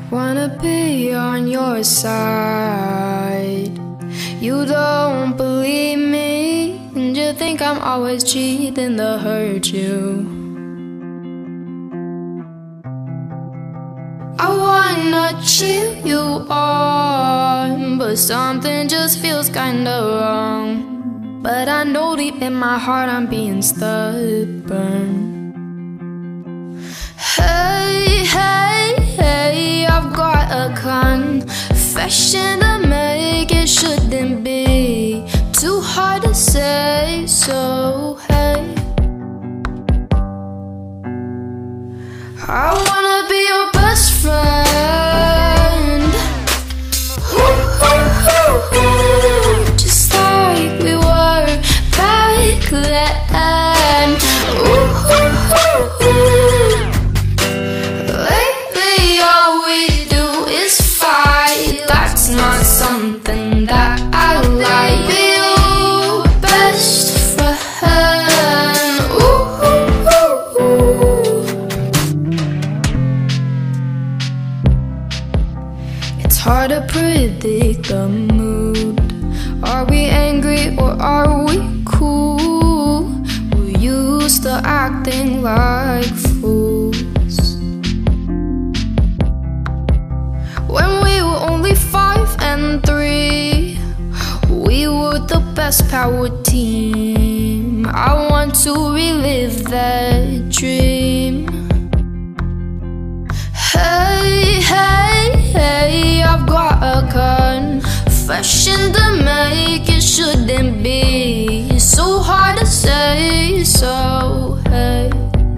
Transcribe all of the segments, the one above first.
Wanna be on your side. You don't believe me, and you think I'm always cheating to hurt you. I wanna cheer you on, but something just feels kinda wrong. But I know deep in my heart I'm being stubborn. Hey, hey, hey, I've got a confession to make. It shouldn't be too hard to say, so hey, I wanna be your best friend. Ooh, ooh, ooh, ooh. Just like we were back then. Ooh, ooh, ooh, ooh. Lately all we do is fight. That's not something that I like. Be your best friend. Ooh, ooh, ooh, ooh. It's hard to predict the mood. Are we angry or are we cool? We're used to acting like fools. When we were only 5 and 3, we were the best power team. I want to relive that dream. Hey, hey, hey, I've got a confession to make. It shouldn't be so hard to say, so hey,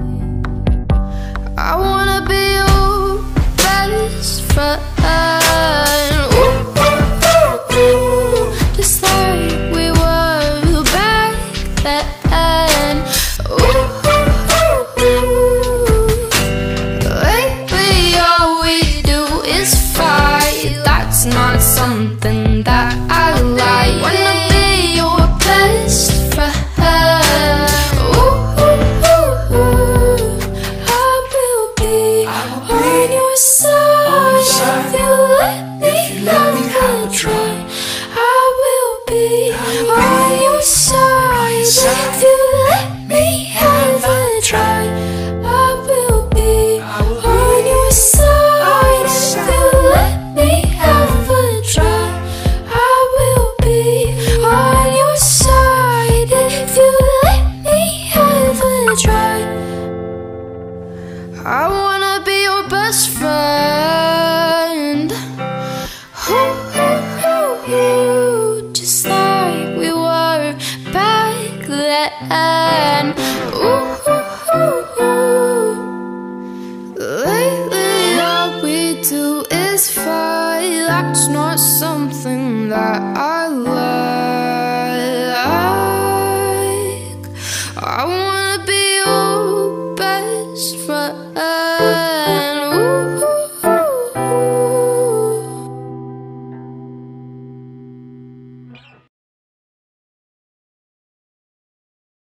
I wanna be your best friend. Ooh, ooh, ooh, ooh. Just like we were back then. Ooh, ooh, ooh, ooh. Lately all we do is fight. That's not something that I like. Wanna be your best friend. Ooh, ooh, ooh, ooh. I will be on your side. If you let me have a try, I will be on your side. If you let me have a try, I will be on your side. If you let me have a try, I will be on your side. If you let me have a try, I wanna be your best friend. Ooh, ooh, ooh, ooh. Just like we were back then. Ooh, ooh, ooh, ooh. Lately all we do is fight. That's not something that I like. I wanna be your best friend.